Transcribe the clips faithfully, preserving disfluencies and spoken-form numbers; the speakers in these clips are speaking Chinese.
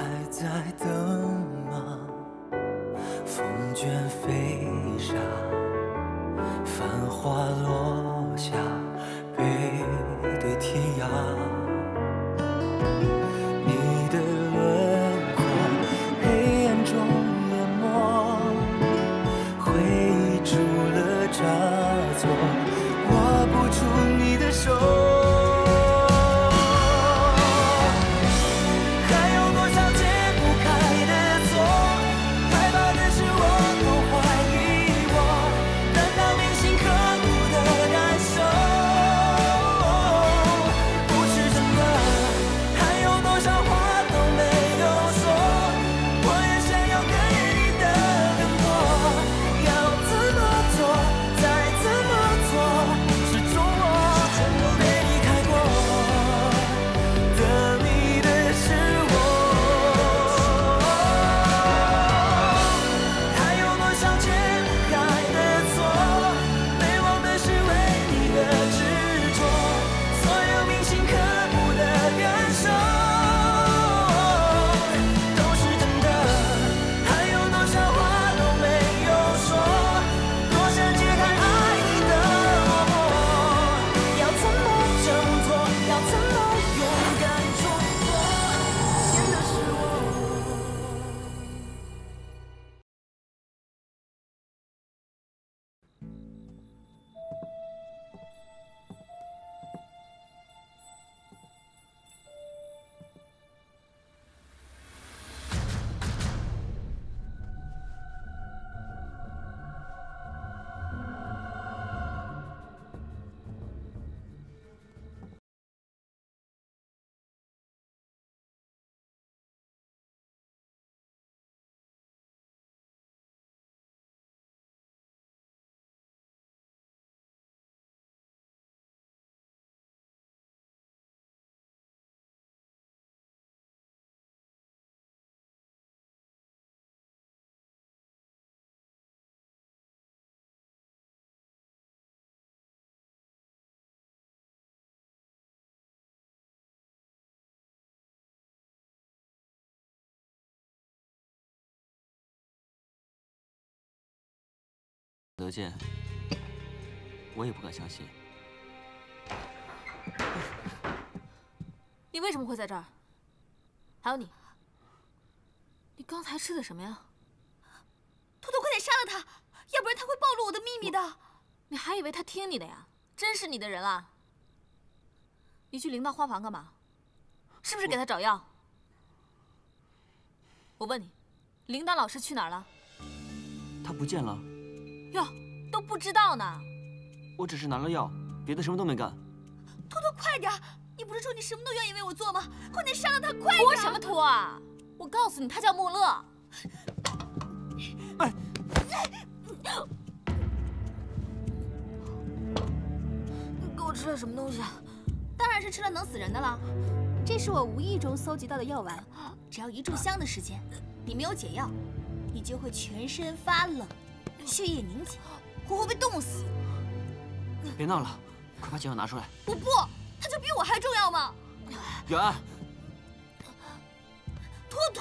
在等吗？风卷飞沙，繁花落下，背对天涯。你的轮廓，黑暗中淹没，回忆住了差错，握不住你的手。 得见，我也不敢相信。 你为什么会在这儿？还有你，你刚才吃的什么呀？ 图图，快点杀了他，要不然他会暴露我的秘密的。 你还以为他听你的呀？真是你的人啊！你去铃铛花房干嘛？是不是给他找药？我问你，铃铛老师去哪儿了？ 他不见了。 哟，都不知道呢。 我只是拿了药，别的什么都没干。 图图，快点！你不是说你什么都愿意为我做吗？快点杀了他，快点！ 托什么托啊！我告诉你，他叫穆勒。 哎！ 你给我吃了什么东西啊？ 当然是吃了能死人的了。这是我无意中搜集到的药丸，只要一炷香的时间，你没有解药，你就会全身发冷。 血液凝结，活活被冻死。 别闹了，快把解药拿出来！ 我不，它就比我还重要吗？ 远， 托托，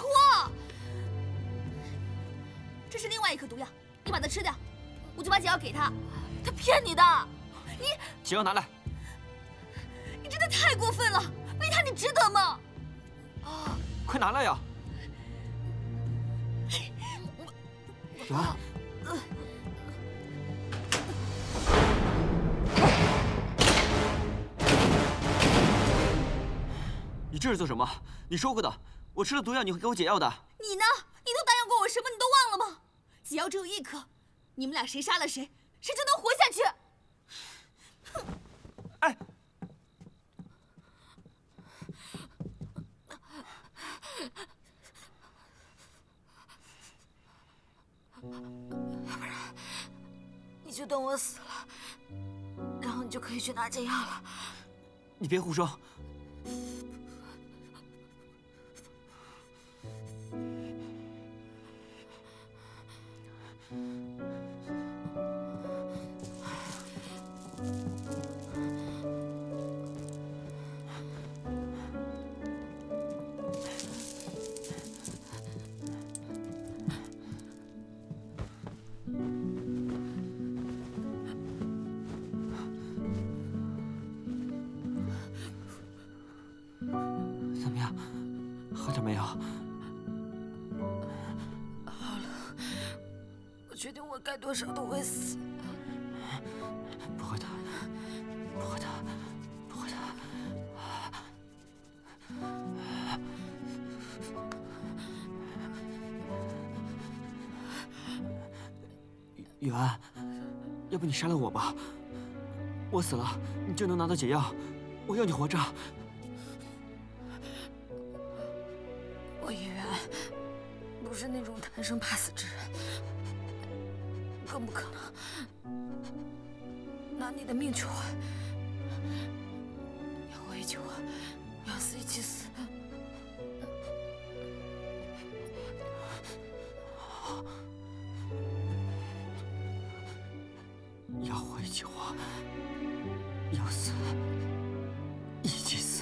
这是另外一颗毒药，你把它吃掉，我就把解药给他。 他骗你的， 你解药拿来！ 你真的太过分了，为他你值得吗？ 啊，快拿来呀！远。 你这是做什么？你说过的，我吃了毒药你会给我解药的。 你呢？你都答应过我什么？你都忘了吗？解药只有一颗，你们俩谁杀了谁，谁就能活下去。 哼！哎， 要不然你就等我死了，然后你就可以去拿解药了。 你别胡说。 好点没有？ 好了，我决定我该多少都会死。 不会的，不会的，不会的。雨安，要不你杀了我吧？我死了，你就能拿到解药。我要你活着。 我叶远不是那种贪生怕死之人，更不可能拿你的命去换。要活一起活，要死一起死。 要活一起活，要死一起死。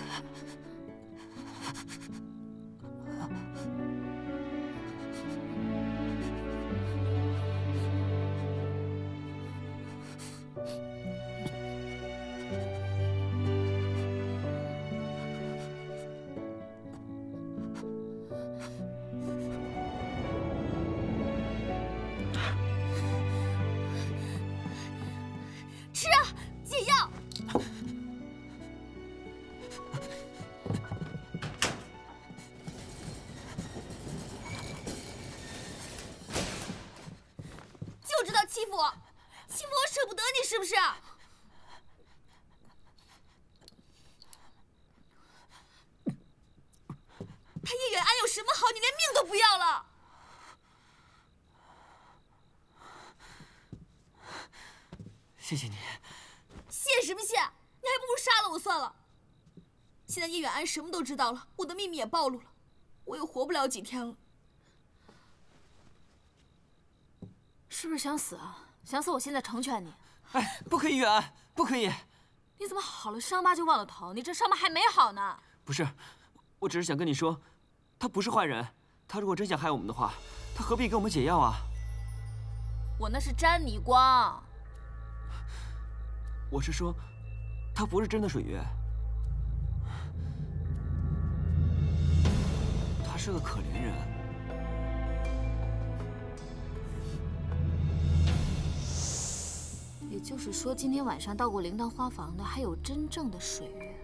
吃啊，解药！就知道欺负我，欺负我舍不得你是不是？他叶远安有什么好，你连命都不要了？ 谢谢你。 谢什么谢？你还不如杀了我算了。现在叶远安什么都知道了，我的秘密也暴露了，我又活不了几天了。 是不是想死啊？想死我现在成全你。 哎，不可以，雨安，不可以。 你怎么好了伤疤就忘了疼？你这伤疤还没好呢。 不是，我只是想跟你说，他不是坏人。他如果真想害我们的话，他何必给我们解药啊？ 我那是沾你光。 我是说，他不是真的水月，他是个可怜人。 也就是说，今天晚上到过铃铛花房的，还有真正的水月。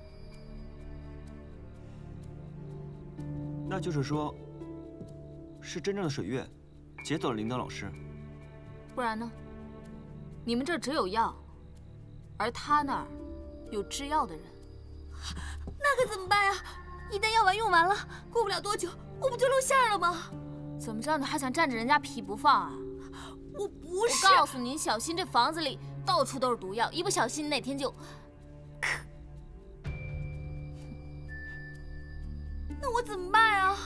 那就是说，是真正的水月劫走了铃铛老师。 不然呢？你们这儿只有药，而他那儿有制药的人。 那可怎么办呀？一旦药丸用完了，过不了多久，我不就露馅了吗？ 怎么着，你还想占着人家皮不放啊？ 我不是。 我告诉你，小心这房子里到处都是毒药，一不小心你哪天就…… 那我怎么办啊？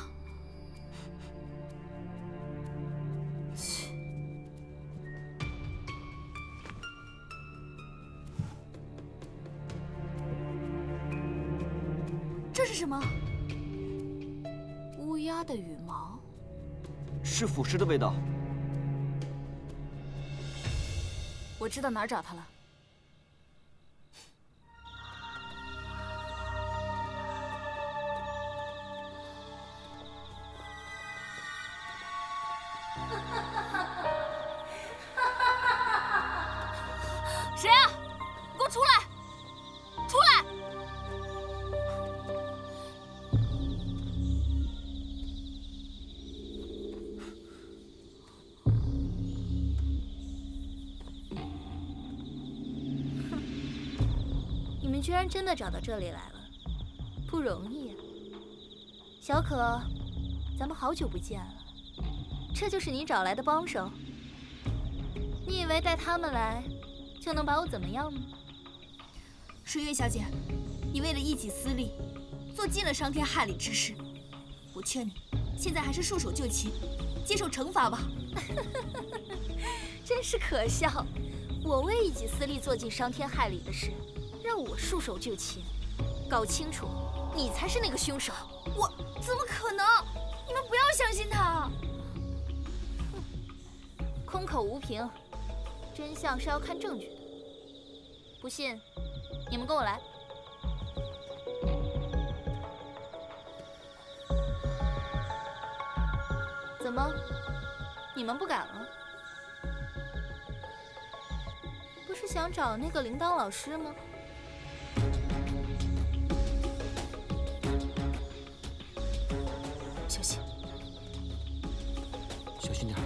这是什么？ 乌鸦的羽毛， 是腐蚀的味道。 我知道哪儿找它了。谁啊？给我出来！出来！ 你们居然真的找到这里来了，不容易啊！小可，咱们好久不见了，这就是你找来的帮手？你以为带他们来就能把我怎么样吗？水月小姐，你为了一己私利，做尽了伤天害理之事。我劝你，现在还是束手就擒，接受惩罚吧。真是可笑！我为一己私利做尽伤天害理的事，让我束手就擒。搞清楚，你才是那个凶手。我怎么可能？你们不要相信他。空口无凭，真相是要看证据的。不信，你们跟我来。 么？你们不敢了？不是想找那个铃铛老师吗？ 小心， 小心点。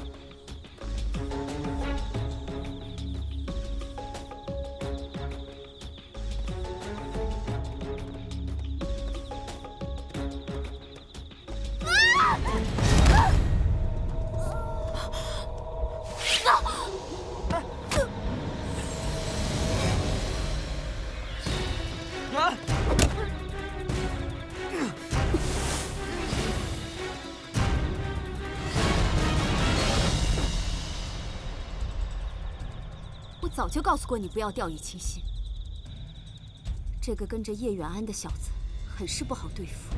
早就告诉过你不要掉以轻心。这个跟着叶远安的小子，很是不好对付。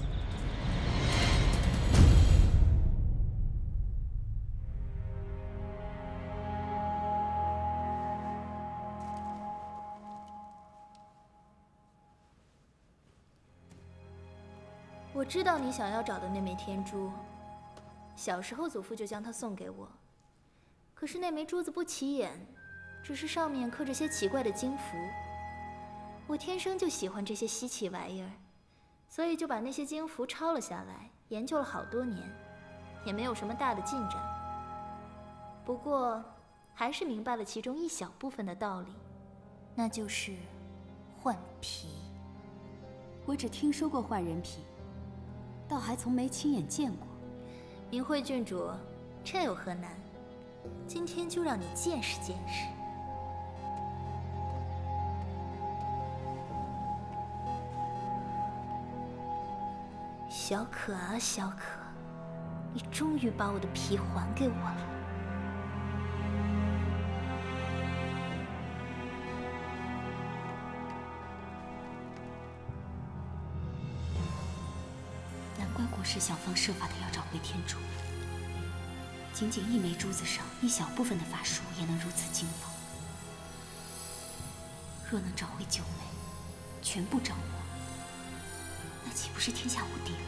我知道你想要找的那枚天珠，小时候祖父就将它送给我。可是那枚珠子不起眼。 只是上面刻着些奇怪的经符，我天生就喜欢这些稀奇玩意儿，所以就把那些经符抄了下来，研究了好多年，也没有什么大的进展。不过，还是明白了其中一小部分的道理，那就是换皮。 我只听说过换人皮，倒还从没亲眼见过。 明慧郡主，这有何难？今天就让你见识见识。 小可啊，小可，你终于把我的皮还给我了。 难怪国师想方设法的要找回天珠，仅仅一枚珠子上一小部分的法术也能如此精薄。若能找回九枚，全部掌握。 那岂不是天下无敌了？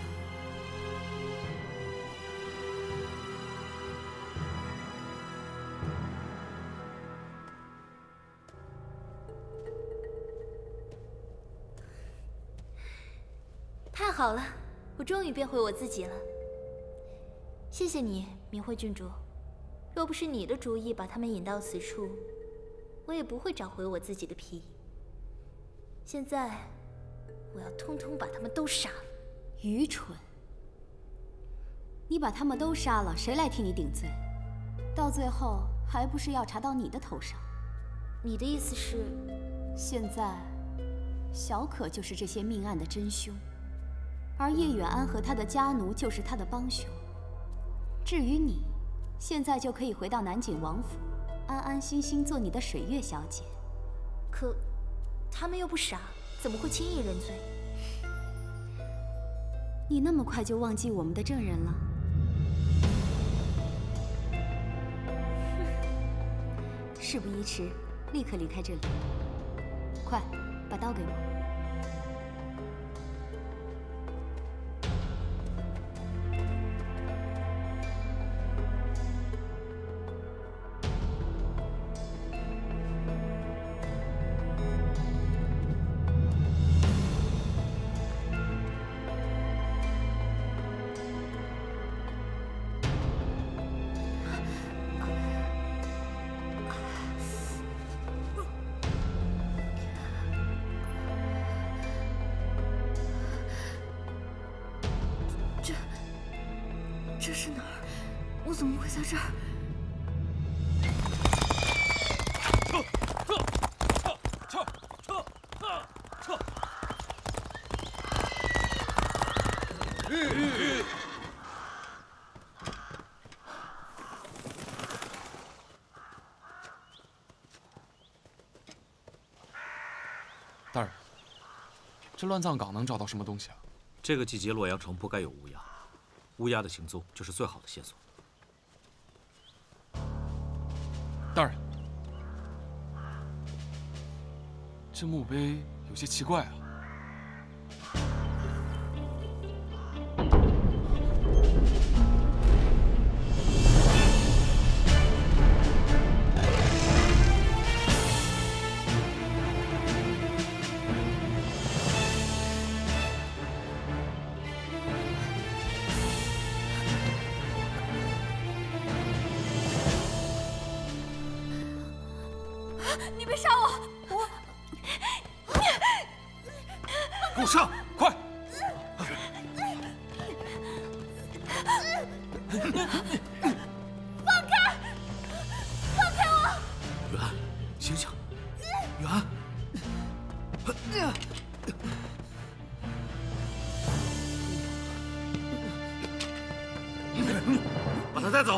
太好了，我终于变回我自己了。谢谢你，明慧郡主。若不是你的主意把他们引到此处，我也不会找回我自己的皮。现在。 我要通通把他们都杀了！ 愚蠢！你把他们都杀了，谁来替你顶罪？到最后还不是要查到你的头上？ 你的意思是， 现在小可就是这些命案的真凶，而叶远安和他的家奴就是他的帮凶。至于你，现在就可以回到南景王府，安安心心做你的水月小姐。 可，他们又不傻。 怎么会轻易认罪？ 你那么快就忘记我们的证人了？事不宜迟，立刻离开这里。快，把刀给我。 这是哪儿？我怎么会在这儿？ 撤！撤！撤！撤！撤！ 大人，这乱葬岗能找到什么东西啊？ 这个季节洛阳城不该有乌鸦。 乌鸦的行踪就是最好的线索。 大人，这墓碑有些奇怪啊。 你别杀我！我， 给我上，快！ 放开！放开我！ 元，醒醒！元，把他带走。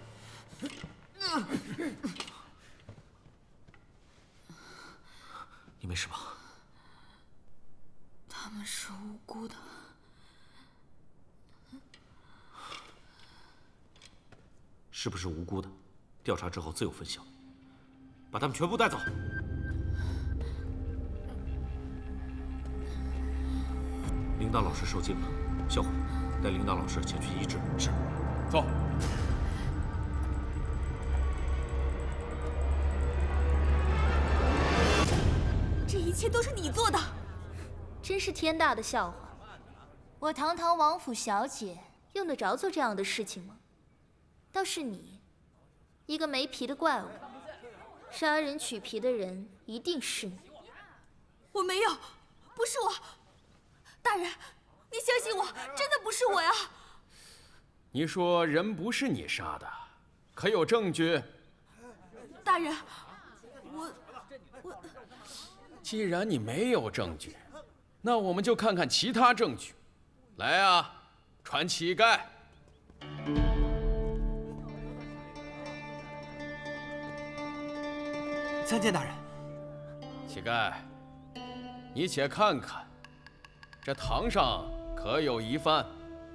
你没事吧？ 他们是无辜的。 是不是无辜的？调查之后自有分晓。把他们全部带走。铃铛老师受惊了，小虎，带铃铛老师前去医治。是。 走。 这一切都是你做的， 真是天大的笑话！我堂堂王府小姐，用得着做这样的事情吗？倒是你，一个没皮的怪物，杀人取皮的人一定是你。 我没有，不是我。大人，你相信我，真的不是我呀！ 你说人不是你杀的，可有证据？ 大人，我我…… 既然你没有证据，那我们就看看其他证据。来啊，传乞丐！ 参见大人。 乞丐，你且看看，这堂上可有疑犯？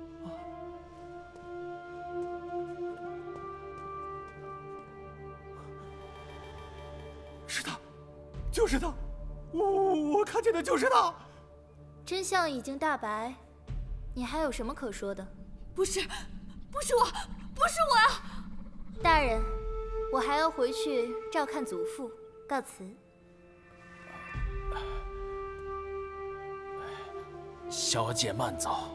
是他，就是他，我我看见的就是他。 真相已经大白，你还有什么可说的？ 不是，不是我，不是我呀！ 大人，我还要回去照看祖父，告辞。 小姐慢走。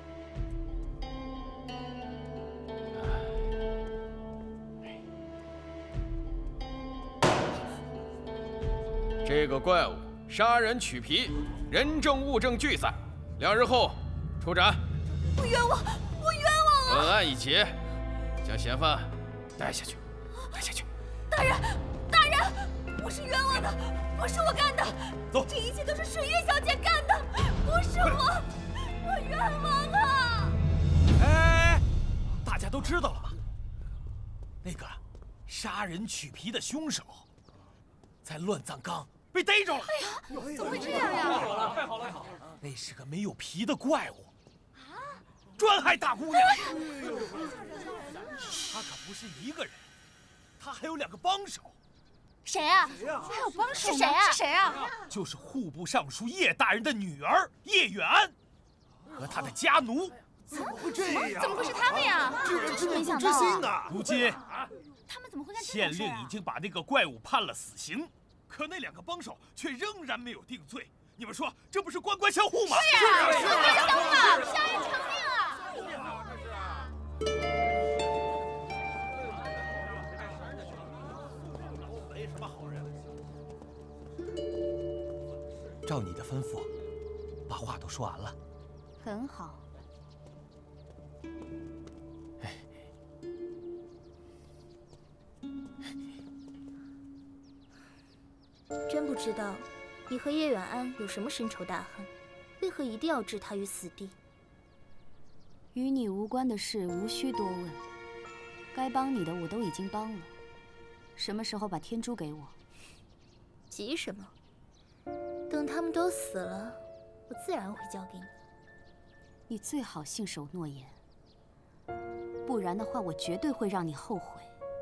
这个怪物杀人取皮，人证物证俱在，两日后处斩。 我冤枉，我冤枉啊！ 本案已结，将嫌犯带下去，带下去。 大人，大人，我是冤枉的，不是我干的。 走， 这一切都是水月小姐干的，不是我，我冤枉啊！ 哎，大家都知道了吧？那个杀人取皮的凶手，在乱葬岗被逮着了。 哎呀，怎么会这样呀？ 太好了，太好了，太好了！那是个没有皮的怪物，专害大姑娘。他可不是一个人，他还有两个帮手。 谁啊？还有帮手？是谁啊？是谁啊？ 就是户部尚书叶大人的女儿叶远安和他的家奴。 怎么会这样？ 怎么会是他们呀？ 真是没想到啊！ 如今， 他们怎么会干这县种事啊？ 令已经把那个怪物判了死刑，可那两个帮手却仍然没有定罪。你们说，这不是官官相护吗？ 是啊，官官相护啊，杀人偿命啊！ 没什么好人。 照你的吩咐，把话都说完了。 很好。 真不知道你和叶远安有什么深仇大恨，为何一定要置他于死地？ 与你无关的事无需多问，该帮你的我都已经帮了。什么时候把天珠给我？ 急什么？等他们都死了，我自然会交给你。 你最好信守诺言，不然的话，我绝对会让你后悔。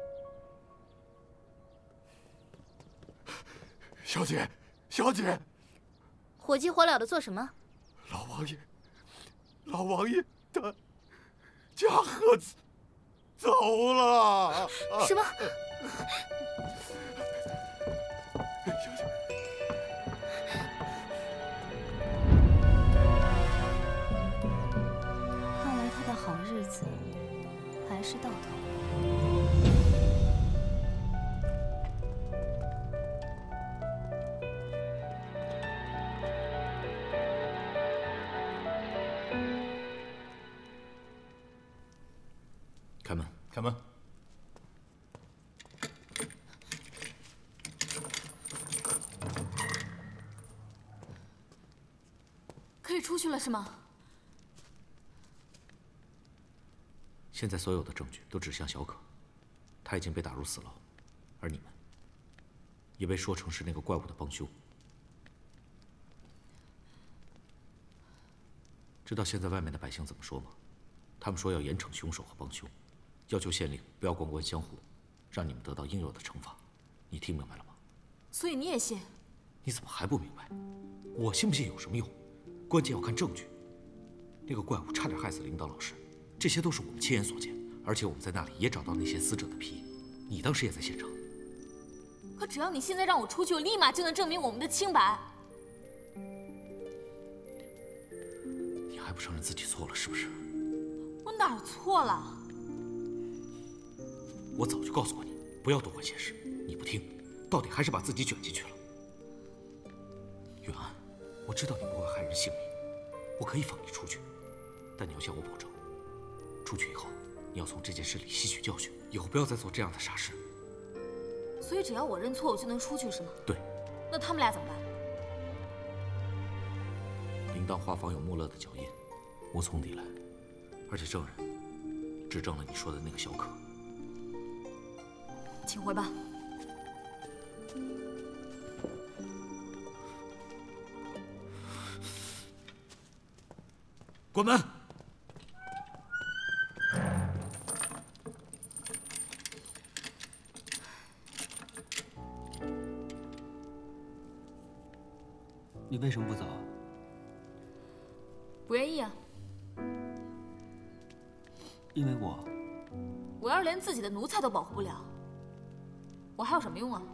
小姐，小姐， 火急火燎的做什么？ 老王爷，老王爷他驾鹤走了。 什么？ 小姐， 看来他的好日子还是到头了。 开门， 开门。 可以出去了是吗？ 现在所有的证据都指向小可，他已经被打入死牢，而你们也被说成是那个怪物的帮凶。知道现在外面的百姓怎么说吗？他们说要严惩凶手和帮凶，要求县令不要官官相护，让你们得到应有的惩罚。你听明白了吗？ 所以你也信？ 你怎么还不明白？我信不信有什么用？关键要看证据。那个怪物差点害死领导老师，这些都是我们亲眼所见，而且我们在那里也找到那些死者的皮。你当时也在现场。 可只要你现在让我出去，我立马就能证明我们的清白。 你还不承认自己错了是不是？ 我哪儿错了？ 我早就告诉过你，不要多管闲事，你不听，到底还是把自己卷进去了。远安，我知道你不会害人性命，我可以放你出去，但你要向我保证，出去以后你要从这件事里吸取教训，以后不要再做这样的傻事。 所以只要我认错，我就能出去是吗？ 对。 那他们俩怎么办？ 铃铛画坊有穆勒的脚印，无从抵赖，而且证人指证了你说的那个小可。 请回吧。 关门！ 你为什么不走？ 不愿意啊。 因为我…… 我要是连自己的奴才都保护不了，我还有什么用啊？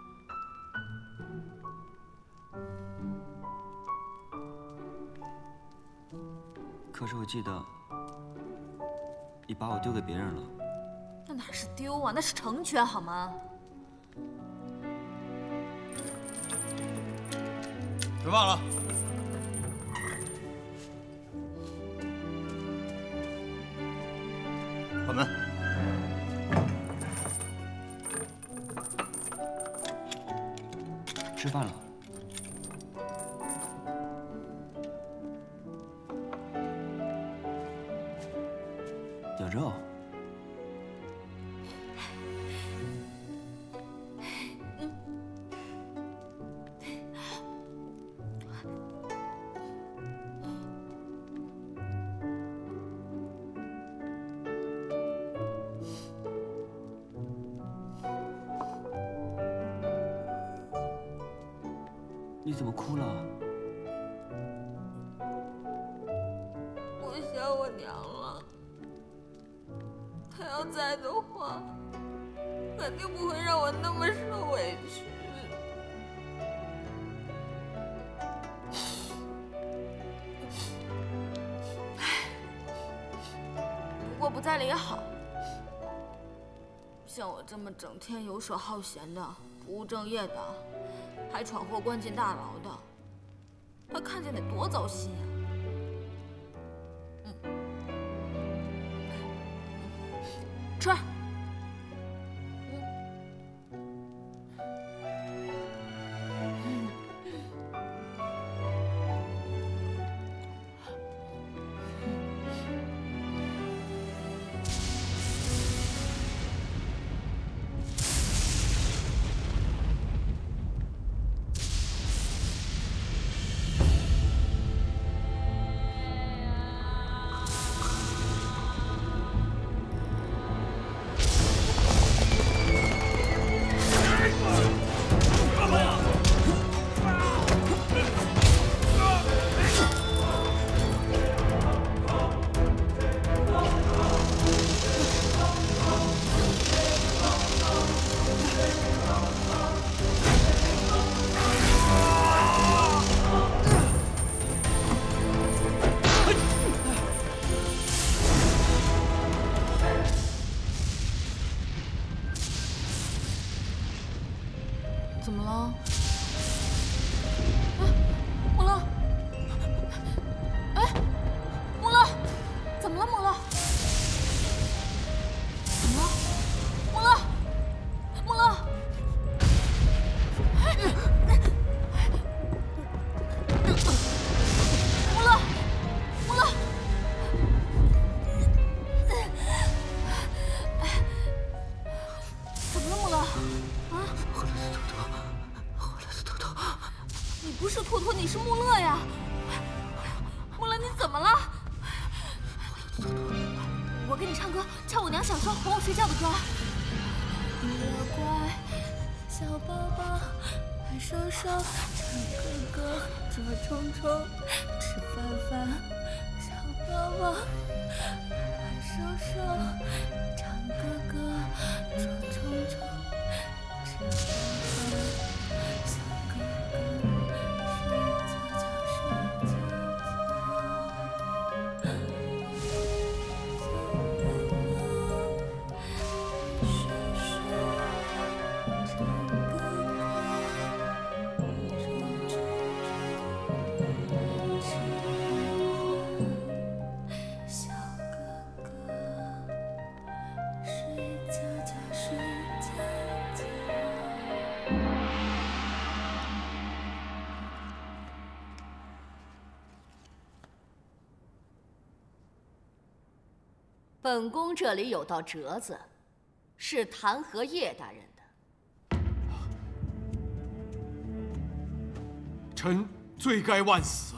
可是我记得，你把我丢给别人了。 那哪是丢啊，那是成全，好吗？ 吃饭了。关门。 吃饭了。有肉。你怎么哭了？ 我想我娘了。她要在的话，肯定不会让我那么受委屈。不过不在了也好。像我这么整天游手好闲的、不务正业的，还闯祸关进大牢的，他看见得多糟心啊！嗯，吃。怎么了？哎，穆勒！哎，穆勒，怎么了，穆勒？ 图图，你是穆勒呀？穆勒，你怎么了？我给你唱歌，跳我娘想说哄我睡觉的歌。 乖乖，小宝宝，拍手手，唱歌歌，捉虫虫，吃饭饭。小宝宝，拍手手，唱歌歌，捉虫虫，吃饭饭。小哥哥，睡觉觉，睡觉觉。 本宫这里有道折子，是弹劾叶大人的。 臣罪该万死。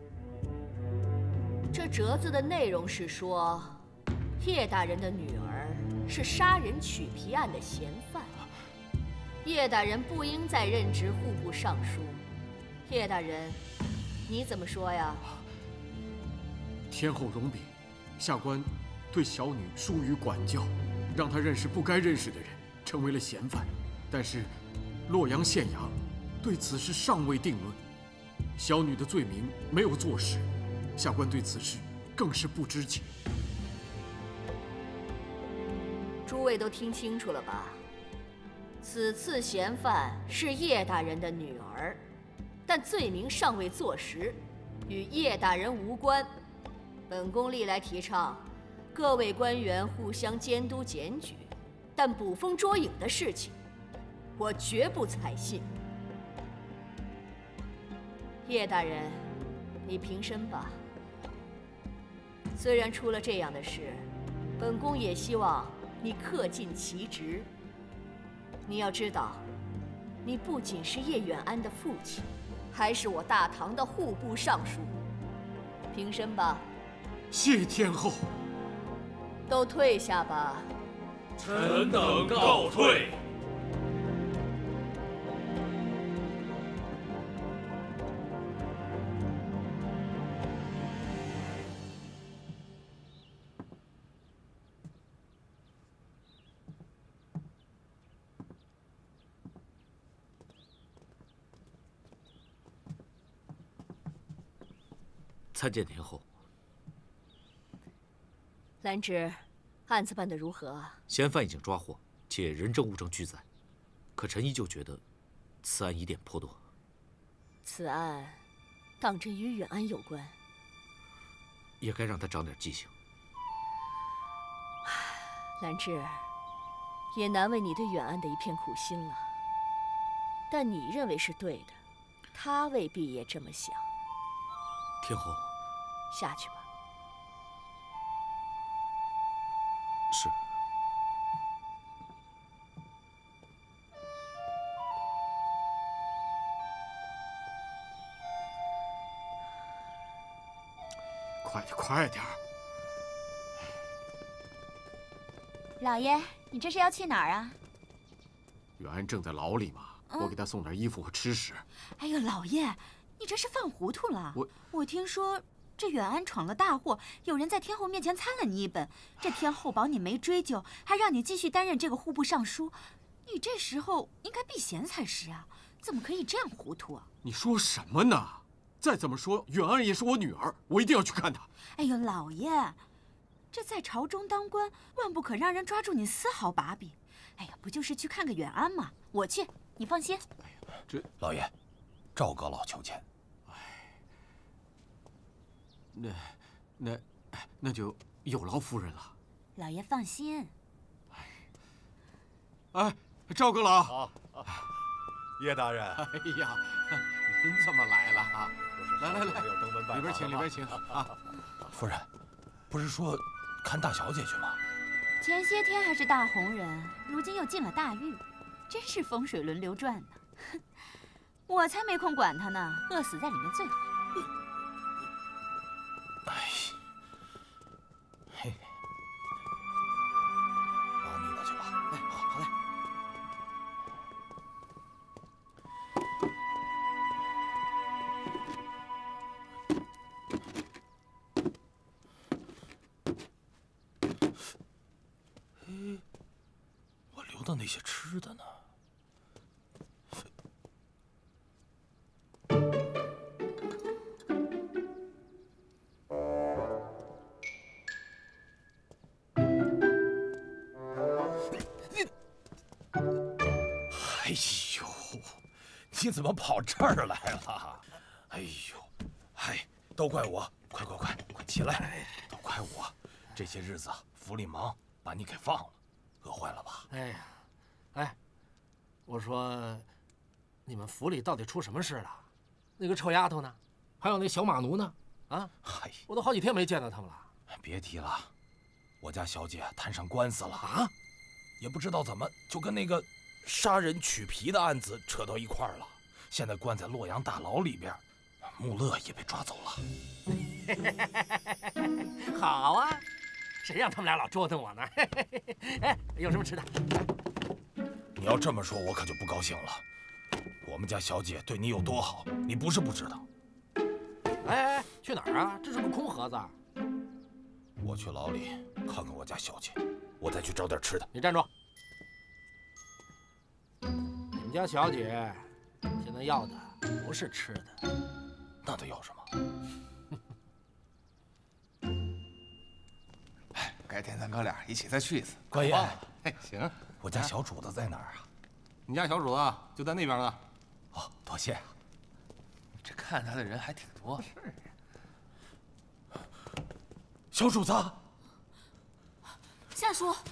这折子的内容是说，叶大人的女儿是杀人取皮案的嫌犯，叶大人不应再任职户部尚书。叶大人，你怎么说呀？ 天后容禀，下官对小女疏于管教，让她认识不该认识的人，成为了嫌犯。但是，洛阳县衙对此事尚未定论，小女的罪名没有坐实，下官对此事更是不知情。 诸位都听清楚了吧？此次嫌犯是叶大人的女儿，但罪名尚未坐实，与叶大人无关。本宫历来提倡各位官员互相监督检举，但捕风捉影的事情，我绝不采信。叶大人，你平身吧。虽然出了这样的事，本宫也希望你恪尽其职。你要知道，你不仅是叶远安的父亲，还是我大唐的户部尚书。平身吧。 谢天后。 都退下吧。 臣等告退。 参见天后。 兰芝，案子办得如何啊？ 嫌犯已经抓获，且人证物证俱在，可臣依旧觉得此案疑点颇多。 此案当真与远安有关？ 也该让他长点记性。 兰芝，也难为你对远安的一片苦心了。但你认为是对的，他未必也这么想。 天后， 下去吧。 是。 快点，快点！ 老爷，你这是要去哪儿啊？ 远安正在牢里嘛，嗯、我给他送点衣服和吃食。 哎呦，老爷，你这是犯糊涂了！ 我我听说。这远安闯了大祸，有人在天后面前参了你一本，这天后保你没追究，还让你继续担任这个户部尚书，你这时候应该避嫌才是啊，怎么可以这样糊涂啊？ 你说什么呢？再怎么说，远安也是我女儿，我一定要去看她。 哎呦，老爷，这在朝中当官，万不可让人抓住你丝毫把柄。哎呀，不就是去看个远安吗？我去，你放心。 哎呀，这老爷，赵阁老求见。 那，那，那就有劳夫人了。 老爷放心。 哎，赵阁老。 好，叶大人。 哎呀，您怎么来了啊？来来来，里边请，里边请啊。 夫人，不是说看大小姐去吗？ 前些天还是大红人，如今又进了大狱，真是风水轮流转呢。 我才没空管他呢，饿死在里面最好。 哎，嘿，忙你的去吧。 哎，好，好嘞。 哎，我留的那些吃的呢？ 哎呦，你怎么跑这儿来了？哎呦，哎，都怪我！快快快，快起来！都怪我，这些日子府里忙，把你给放了，饿坏了吧？ 哎呀，哎，我说，你们府里到底出什么事了？那个臭丫头呢？还有那小马奴呢？啊， 嗨， 我都好几天没见到他们了。 别提了，我家小姐摊上官司了啊！也不知道怎么就跟那个。 杀人取皮的案子扯到一块儿了，现在关在洛阳大牢里边，穆勒也被抓走了。 好啊，谁让他们俩老折腾我呢？哎，有什么吃的？ 你要这么说，我可就不高兴了。我们家小姐对你有多好，你不是不知道。 哎哎，去哪儿啊？这是个空盒子。 我去牢里看看我家小姐，我再去找点吃的。 你站住！ 你们家小姐现在要的不是吃的， 那她要什么？ 哎，改天咱哥俩一起再去一次。 关爷， 哎，行。 我家小主子在哪儿啊？ 你家小主子就在那边呢。 哦，多谢。 这看他的人还挺多。 是。小主子， 夏叔，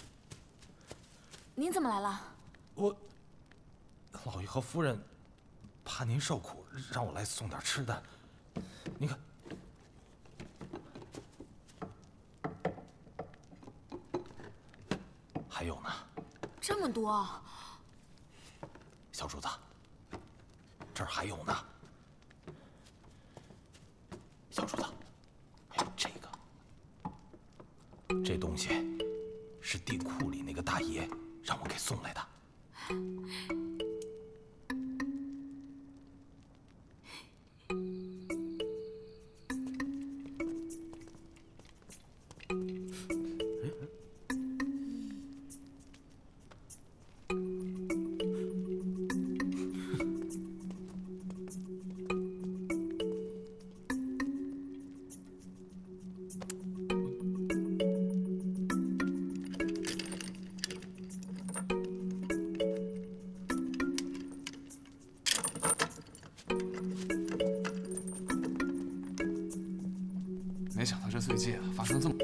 您怎么来了？ 我老爷和夫人怕您受苦，让我来送点吃的。您看，还有呢。 这么多。 小主子，这儿还有呢。小主子，还有这个，这东西是地库里那个大爷让我给送来的。 没想到这岁季啊，发生这么……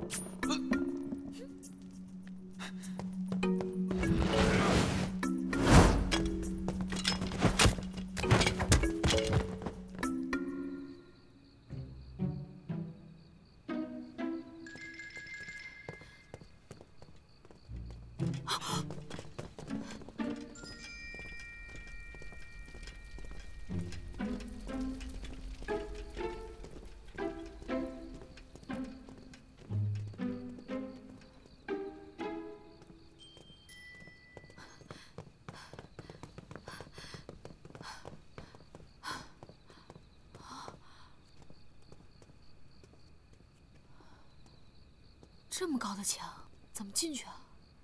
这么高的墙，怎么进去啊？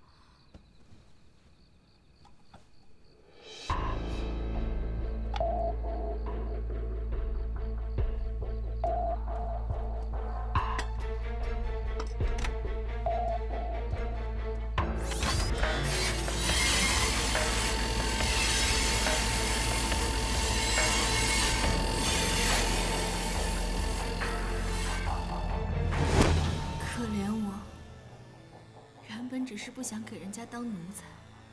只是不想给人家当奴才，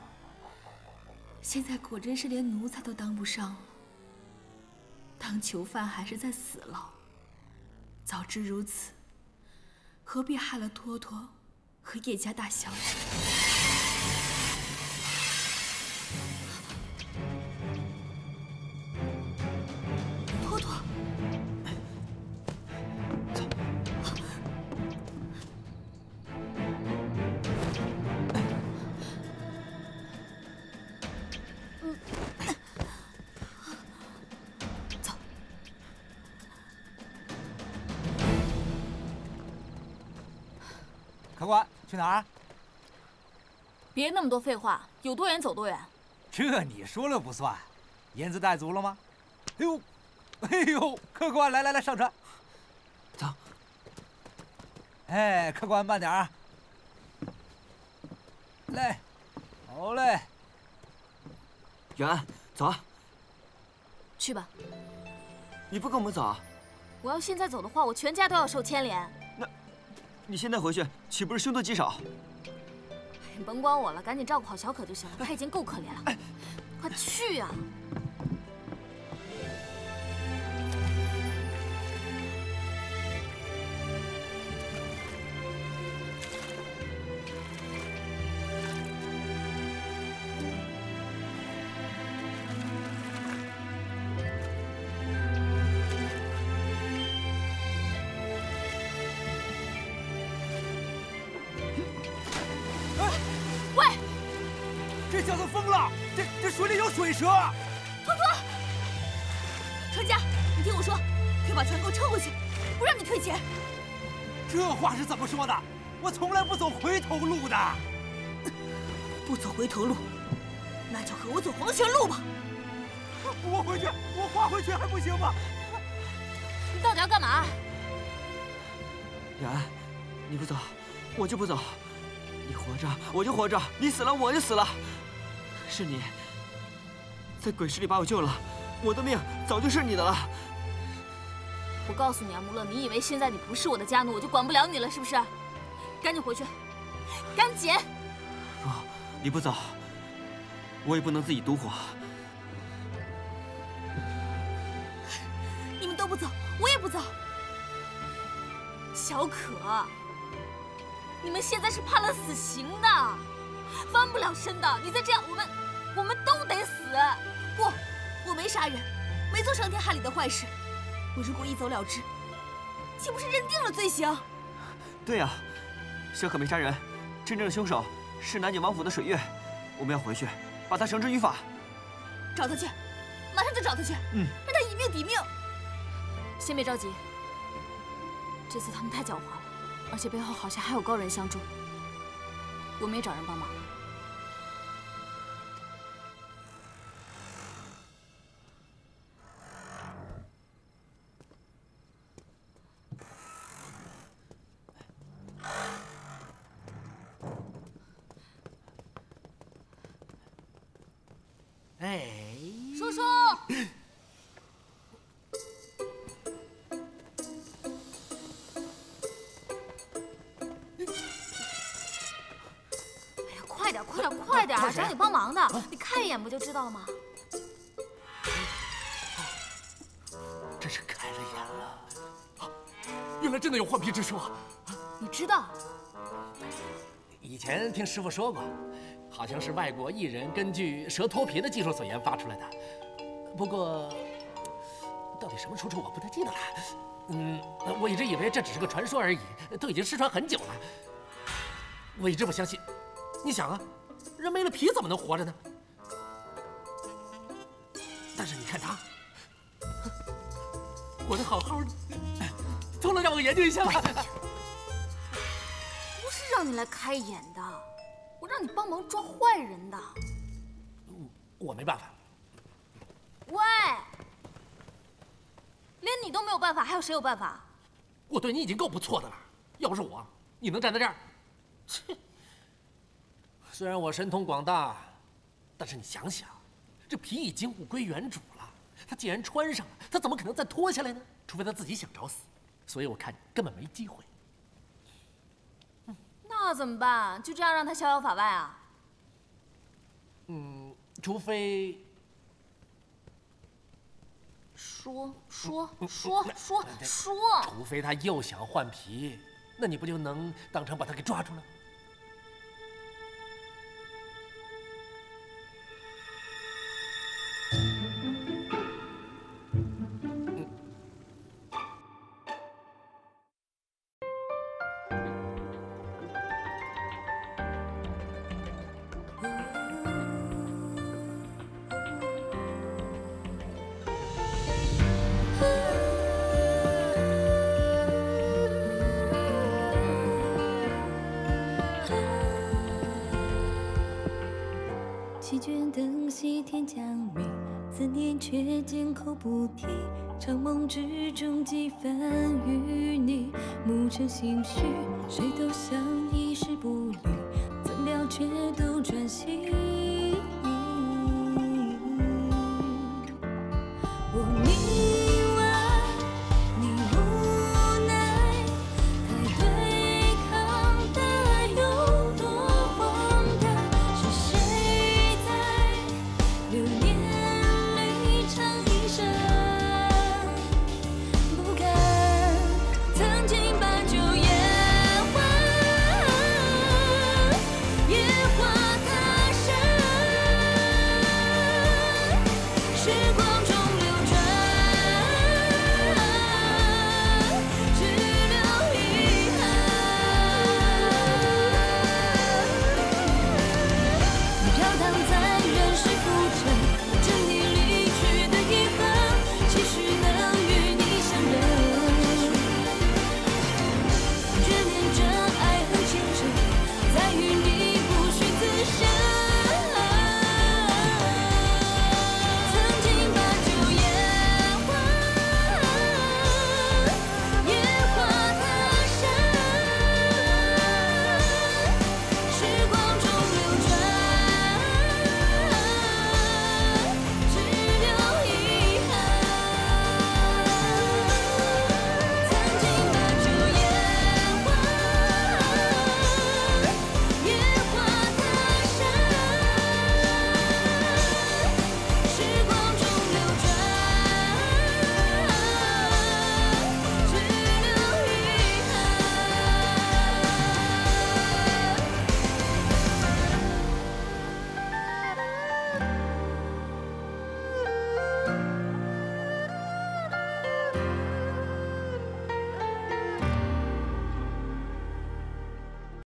现在果真是连奴才都当不上了。当囚犯还是在死牢，早知如此，何必害了托托和叶家大小姐？ 客官，去哪儿？ 别那么多废话，有多远走多远。 这你说了不算。烟子带足了吗？哎呦，哎呦，客官，来来来，上船。 走。 哎，客官慢点啊。来，好嘞。 远安，走啊。 去吧。 你不跟我们走啊？ 我要现在走的话，我全家都要受牵连。 那，你现在回去岂不是凶多吉少？ 你甭管我了，赶紧照顾好小可就行了，他已经够可怜了。哎，快去呀！ 这小子疯了！这这水里有水蛇！ 托托，船家，你听我说，快把船给我撑回去，不让你退钱。 这话是怎么说的？我从来不走回头路的。 不走回头路，那就和我走黄泉路吧。 我回去，我划回去还不行吗？ 你到底要干嘛？ 远安，你不走，我就不走。你活着，我就活着；你死了，我就死了。是你在鬼市里把我救了，我的命早就是你的了。 我告诉你啊，穆勒，你以为现在你不是我的家奴，我就管不了你了，是不是？赶紧回去，赶紧！ 不，你不走，我也不能自己独活。 你们都不走，我也不走。小可，你们现在是判了死刑的，翻不了身的。你再这样，我们我们都得死。不，我没杀人，没做伤天害理的坏事。我如果一走了之，岂不是认定了罪行？ 对呀、啊，小可没杀人，真正的凶手是南景王府的水月。我们要回去，把他绳之于法。 找他去，马上就找他去。 嗯， 让他以命抵命。先别着急，这次他们太狡猾了，而且背后好像还有高人相助。我们也找人帮忙。 哎， 叔叔。快点，快点，快点！找你帮忙的，你看一眼不就知道了吗？ 真是开了眼了，原来真的有换皮之术啊！ 你知道？ 以前听师傅说过，好像是外国艺人根据蛇脱皮的技术所研发出来的。不过，到底什么出处我不太记得了。嗯，我一直以为这只是个传说而已，都已经失传很久了。我一直不相信。你想啊，人没了皮怎么能活着呢？但是你看他，活得好好的，从来让我研究一下。 不是让你来开眼的，我让你帮忙抓坏人的。 我没办法。 喂，连你都没有办法，还有谁有办法？ 我对你已经够不错的了，要不是我，你能站在这儿？切！虽然我神通广大，但是你想想，这皮已经物归原主了。他既然穿上了，他怎么可能再脱下来呢？除非他自己想找死。所以我看根本没机会。 嗯，那怎么办？就这样让他逍遥法外啊？ 嗯，除非说说说说说， 除非他又想换皮，那你不就能当场把他给抓住了？ 席卷灯熄天将明，思念却缄口不提。长梦之中几番与你，暮成心绪，谁都想一时不离，怎料却都转心。